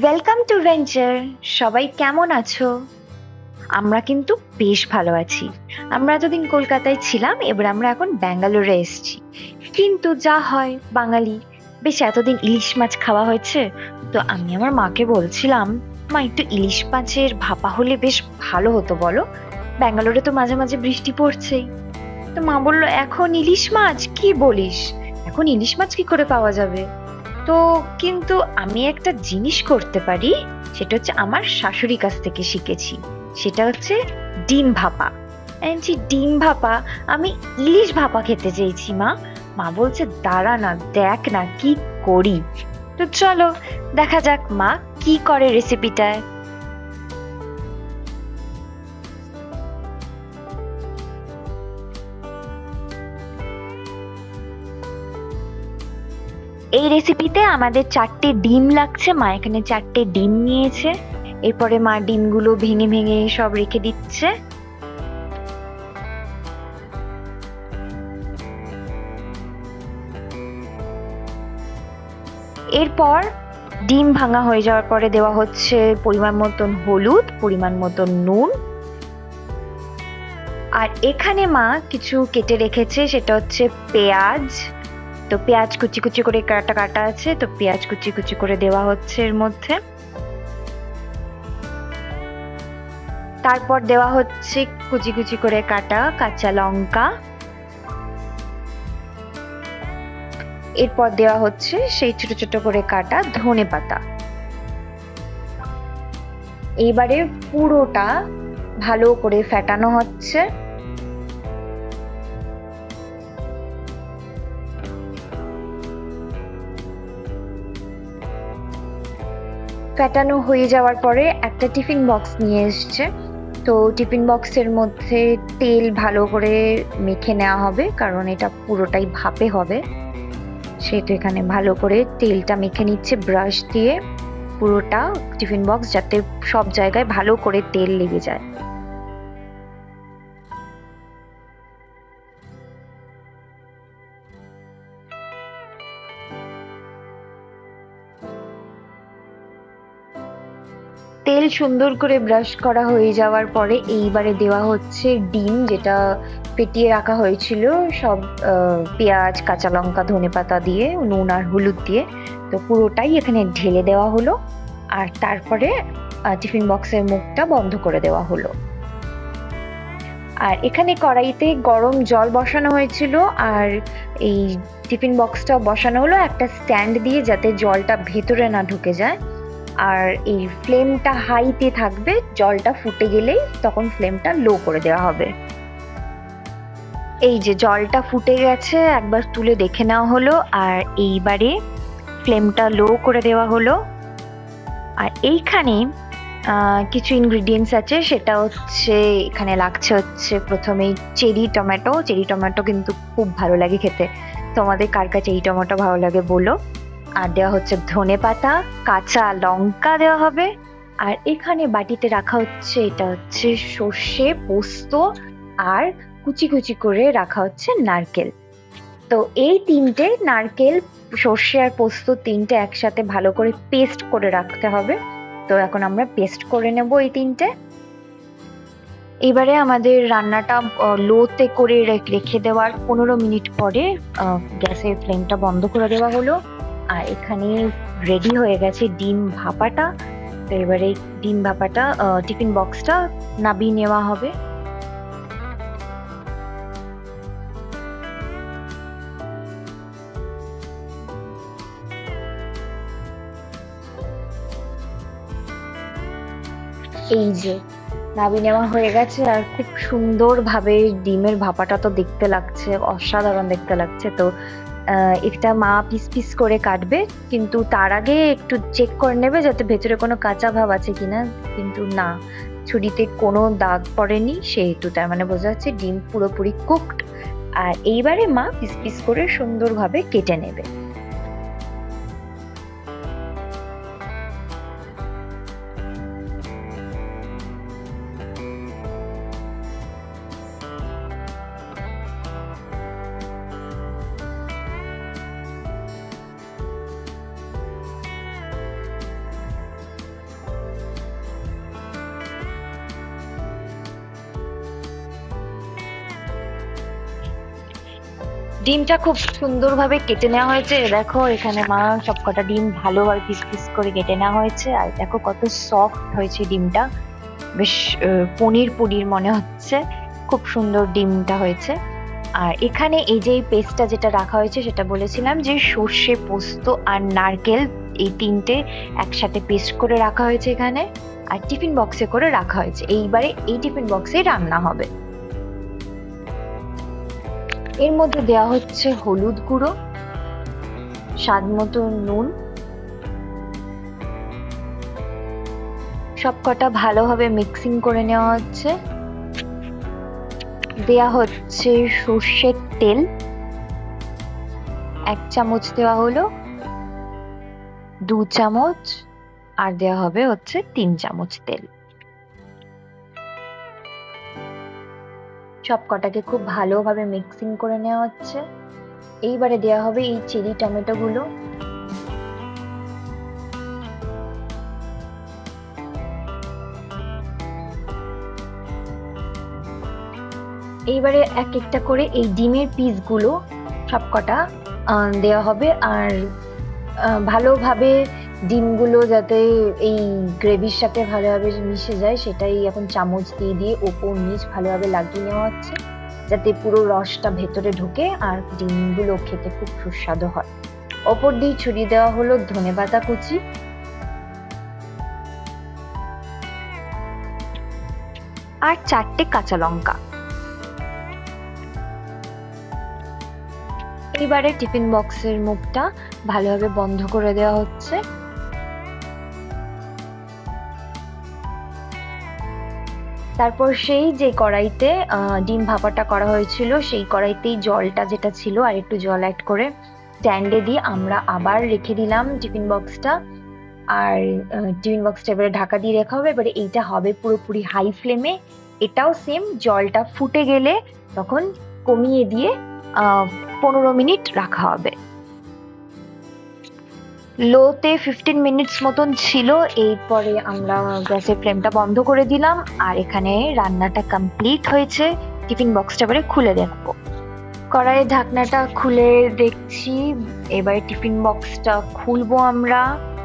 Welcome to venture. সবাই কেমন আছো? আমরা কিন্তু বেশ ভালো আছি। আমরা এতদিন কলকাতায় ছিলাম, এবার আমরা এখন ব্যাঙ্গালোরে এসেছি। কিন্তু যা হয় বাঙালি, বেশ এতদিন ইলিশ মাছ খাওয়া হয়েছে, তো আমি আমার মাকে বলছিলাম, মা একটু ইলিশ মাছের ভাপা হলে বেশ ভালো হতো বলো। ব্যাঙ্গালোরে তো মাঝে মাঝে বৃষ্টি পড়ছেই। তো মা বললো, এখন ইলিশ মাছ কি বলিস? এখন ইলিশ মাছ কি করে পাওয়া যাবে? তো কিন্তু আমি একটা জিনিস করতে পারি, সেটা হচ্ছে আমার শাশুড়ির কাছ থেকে শিখেছি। সেটা হচ্ছে ডিম ভাপা। ডিম ভাপা, আমি ইলিশ ভাপা খেতে চেয়েছি মা। মা বলছে, দাঁড়া না, দেখ না কি করি। তো চলো দেখা যাক মা কি করে রেসিপিটায়। এই রেসিপিতে আমাদের 4টে ডিম লাগছে। মা এখানে 4টে ডিম নিয়েছে। এরপরে মা ডিমগুলো ভেঙে ভেঙে সব রেখে দিচ্ছে। এরপর ডিম ভাঙা হয়ে যাওয়ার পরে দেওয়া হচ্ছে পরিমাণ মতন হলুদ, পরিমাণ মতন নুন। আর এখানে মা কিছু কেটে রেখেছে, সেটা হচ্ছে পেঁয়াজ। তো পেঁয়াজ কুচি কুচি করে কাটা কাটা আছে, তো পেঁয়াজ কুচি কুচি করে দেওয়া হচ্ছে এর মধ্যে। তারপর দেওয়া হচ্ছে কুচি কুচি করে কাটা কাঁচা লঙ্কা। এরপর দেওয়া হচ্ছে সেই ছোট ছোট করে কাটা ধনেপাতা। এইবারে পুরোটা ভালো করে ফেটানো হচ্ছে। ফেটানো হয়ে যাওয়ার পরে একটা টিফিন বক্স নিয়ে এসছে। তো টিফিন বক্সের মধ্যে তেল ভালো করে মেখে নেওয়া হবে, কারণ এটা পুরোটাই ভাপে হবে। সেটা এখানে ভালো করে তেলটা মেখে নিচ্ছে ব্রাশ দিয়ে পুরোটা টিফিন বক্স, যাতে সব জায়গায় ভালো করে তেল লেগে যায়। তেল সুন্দর করে ব্রাশ করা হয়ে যাওয়ার পরে এইবারে দেওয়া হচ্ছে ডিম, যেটা ফেটিয়ে রাখা হয়েছিল সব পেঁয়াজ কাঁচা লঙ্কা ধনেপাতা দিয়ে নুন আর হলুদ দিয়ে। তো পুরোটাই এখানে ঢেলে দেওয়া হলো। আর তারপরে টিফিন বক্সের মুখটা বন্ধ করে দেওয়া হলো। আর এখানে কড়াইতে গরম জল বসানো হয়েছিল, আর এই টিফিন বক্সটা বসানো হলো একটা স্ট্যান্ড দিয়ে, যাতে জলটা ভেতরে না ঢুকে যায়। আর এই ফ্লেমটা হাইতে থাকবে, জলটা ফুটে গেলেই তখন ফ্লেমটা লো করে দেওয়া হবে। এই যে জলটা ফুটে গেছে, একবার তুলে দেখে নেওয়া হলো। আর এইবারে ফ্লেমটা লো করে দেওয়া হলো। আর এইখানে কিছু ইনগ্রিডিয়েন্টস আছে, সেটা হচ্ছে এখানে লাগছে হচ্ছে প্রথমেই চেরি টমেটো। চেরি টমেটো কিন্তু খুব ভালো লাগে খেতে। তোমাদের কার কাছে চেরি টমেটো ভালো লাগে বলো। আর দেওয়া হচ্ছে ধনেপাতা, কাঁচা লঙ্কা দেওয়া হবে। আর এখানে বাটিতে রাখা হচ্ছে, এটা হচ্ছে সর্ষে পোস্ত, আর কুচি কুচি করে রাখা হচ্ছে নারকেল। তো এই তিনটে নারকেল, সর্ষে আর পোস্ত তিনটে একসাথে ভালো করে পেস্ট করে রাখতে হবে। তো এখন আমরা পেস্ট করে নেব এই তিনটে। এবারে আমাদের রান্নাটা লোতে করে রেখে দেওয়ার 15 মিনিট পরে গ্যাসের ফ্লেমটা বন্ধ করে দেওয়া হলো। আর এখানে রেডি হয়ে গেছে ডিম ভাপাটা। তো এবারে ডিম ভাপাটা টিফিন বক্সটা নামিয়ে নেওয়া হবে। এই যে নামিয়ে নেওয়া হয়ে গেছে, আর খুব সুন্দর ভাবে ডিমের ভাপাটা তো দেখতে লাগছে, অসাধারণ দেখতে লাগছে। তো এটা মা পিস পিস করে কাটবে, কিন্তু তার আগে একটু চেক করে নেবে যাতে ভেতরে কোনো কাঁচা ভাব আছে কিনা। কিন্তু না, ছুরিতে কোনো দাগ পড়েনি, সেহেতু তার মানে বোঝা যাচ্ছে ডিম পুরোপুরি কুকড। আর এইবারে মা পিস পিস করে সুন্দরভাবে কেটে নেবে। ডিমটা খুব সুন্দরভাবে কেটে নেওয়া হয়েছে। দেখো এখানে মা সবকটা ডিম ভালোভাবে পিস পিস করে কেটে নেওয়া হয়েছে। আর দেখো কত সফট হয়েছে ডিমটা, বেশ পনির পনির মনে হচ্ছে। খুব সুন্দর ডিমটা হয়েছে। আর এখানে এই যে পেস্টটা যেটা রাখা হয়েছে সেটা বলেছিলাম যে সর্ষে, পোস্ত আর নারকেল এই তিনটে একসাথে পেস্ট করে রাখা হয়েছে এখানে, আর টিফিন বক্সে করে রাখা হয়েছে। এইবারে এই টিফিন বক্সে রান্না হবে। এর মধ্যে দেওয়া হচ্ছে হলুদ গুঁড়ো, স্বাদ মতো নুন, সবকটা ভালোভাবে মিক্সিং করে নেওয়া হচ্ছে। দেয়া হচ্ছে সর্ষের তেল, 1 চামচ দেওয়া হলো, 2 চামচ, আর দেওয়া হবে হচ্ছে 3 চামচ তেল। সবকটাকে খুব ভালোভাবে মিক্সিং করে নেওয়া হচ্ছে। এইবারে দেওয়া হবে এই চেরি টমেটো গুলো। এইবারে এক একটা করে এই ডিমের পিসগুলো সবকটা দেওয়া হবে। আর ভালোভাবে ডিমগুলো যাতে এই গ্রেভির সাথে ভালোভাবে মিশে যায় সেটাই এখন চামচ দিয়ে দিয়ে ওপর নিচ ভালোভাবে লাগিয়ে নেওয়া হচ্ছে, যাতে পুরো রসটা ভেতরে ঢোকে আর ডিমগুলো খেতে খুব সুস্বাদু হয়। ওপর দিয়ে ছড়িয়ে দেওয়া হলো ধনেপাতা কুচি, আর 4টে কাঁচা লঙ্কা। এবারে টিফিন বক্সের মুখটা ভালোভাবে বন্ধ করে দেওয়া হচ্ছে। তারপর সেই যে কড়াইতে ডিম ভাপাটা করা হয়েছিল সেই কড়াইতেই জলটা যেটা ছিল আর একটু জল অ্যাড করে স্ট্যান্ডে দিয়ে আমরা আবার রেখে দিলাম টিফিন বক্সটা। আর টিফিন বক্সটা এবারে ঢাকা দিয়ে রাখা হবে। এবারে এইটা হবে পুরোপুরি হাই ফ্লেমে। এটাও সেম, জলটা ফুটে গেলে তখন কমিয়ে দিয়ে 15 মিনিট রাখা হবে। লোতে 15 মিনিটস মতন ছিল। এরপরে আমরা গ্যাসের ফ্লেমটা বন্ধ করে দিলাম। আর এখানে রান্নাটা কমপ্লিট হয়েছে। টিফিন বক্সটা এবারে খুলে দেখবো। কড়াইয়ের ঢাকনাটা খুলে দেখছি। এবারে টিফিন বক্সটা খুলবো আমরা।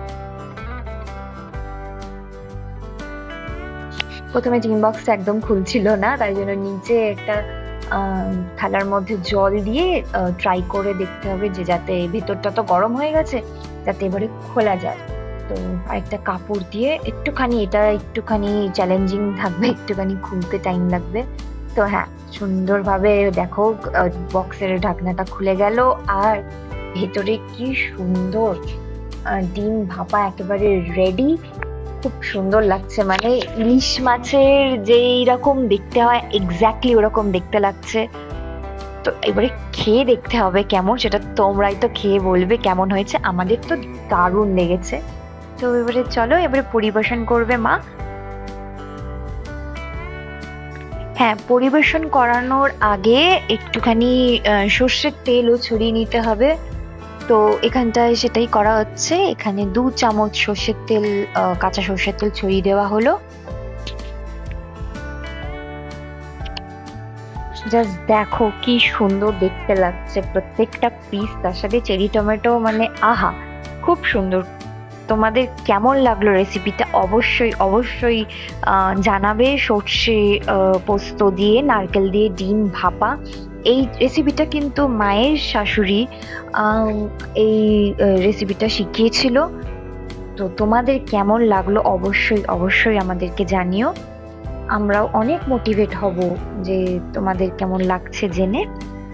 প্রথমে টিফিন বক্সটা একদম খুলছিল না, তাই জন্য নিচে একটা থালার মধ্যে জল দিয়ে ট্রাই করে দেখতে হবে যে যাতে ভেতরটা তো গরম হয়ে গেছে, যাতে এবারে খোলা যায়। তো আরেকটা কাপড় দিয়ে একটুখানি, এটা একটুখানি চ্যালেঞ্জিং থাকবে, একটুখানি খুলতে টাইম লাগবে। তো হ্যাঁ, সুন্দরভাবে দেখো বক্সের ঢাকনাটা খুলে গেল। আর ভেতরে কি সুন্দর ডিম ভাপা একেবারে রেডি। খুব সুন্দর লাগছে, মানে ইলিশ মাছের যেই রকম দেখতে হয় এক্স্যাক্টলি ওরকম দেখতে লাগছে। তো এবারে খেয়ে দেখতে হবে কেমন, সেটা তোমরাই তো খেয়ে বলবে কেমন হয়েছে। আমাদের তো দারুণ লেগেছে। তো এবারে চলো, এবারে পরিবেশন করবে মা। হ্যাঁ, পরিবেশন করানোর আগে একটুখানি সর্ষের তেলও ছড়িয়ে নিতে হবে। তো এখানটায় সেটাই করা হচ্ছে। এখানে 2 চামচ সর্ষের তেল, কাঁচা সর্ষের তেল ছড়িয়ে দেওয়া হলো। জাস্ট দেখো কি সুন্দর দেখতে লাগছে প্রত্যেকটা পিস, তার সাথে চেরি টমেটো, মানে আহা, খুব সুন্দর। তোমাদের কেমন লাগলো রেসিপিটা অবশ্যই অবশ্যই জানাবে। সর্ষে পোস্ত দিয়ে, নারকেল দিয়ে ডিম ভাপা, এই রেসিপিটা কিন্তু মায়ের শাশুড়ি এই রেসিপিটা শিখিয়েছিল। তো তোমাদের কেমন লাগলো অবশ্যই অবশ্যই আমাদেরকে জানিও। আমরাও অনেক মোটিভেট হব যে তোমাদের কেমন লাগছে জেনে।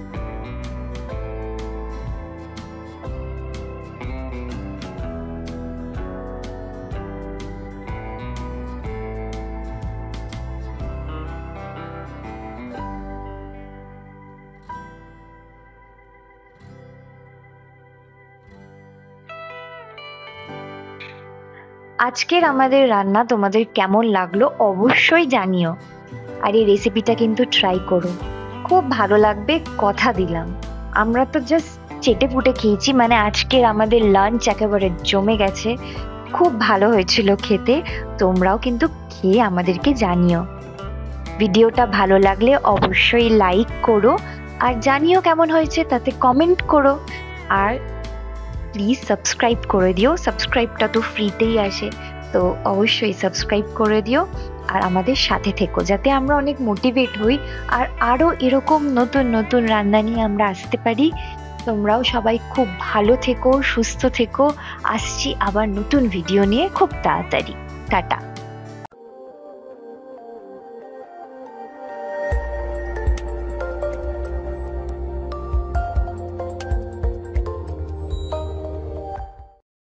আজকের আমাদের রান্না তোমাদের কেমন লাগলো অবশ্যই জানিও। আর এই রেসিপিটা কিন্তু ট্রাই করো, খুব ভালো লাগবে, কথা দিলাম। আমরা তো জাস্ট চেটে পুটে খেয়েছি, মানে আজকের আমাদের লাঞ্চ একেবারে জমে গেছে। খুব ভালো হয়েছিল খেতে। তোমরাও কিন্তু খেয়ে আমাদেরকে জানিও। ভিডিওটা ভালো লাগলে অবশ্যই লাইক করো, আর জানিও কেমন হয়েছে, তাতে কমেন্ট করো। আর প্লিজ সাবস্ক্রাইব করে দিও, সাবস্ক্রাইবটা তো ফ্রিতেই আসে, তো অবশ্যই সাবস্ক্রাইব করে দিও। আর আমাদের সাথে থেকো, যাতে আমরা অনেক মোটিভেট হই আর আরও এরকম নতুন নতুন রান্না নিয়ে আমরা আসতে পারি। তোমরাও সবাই খুব ভালো থেকো, সুস্থ থেকো। আসছি আবার নতুন ভিডিও নিয়ে খুব তাড়াতাড়ি। টাটা।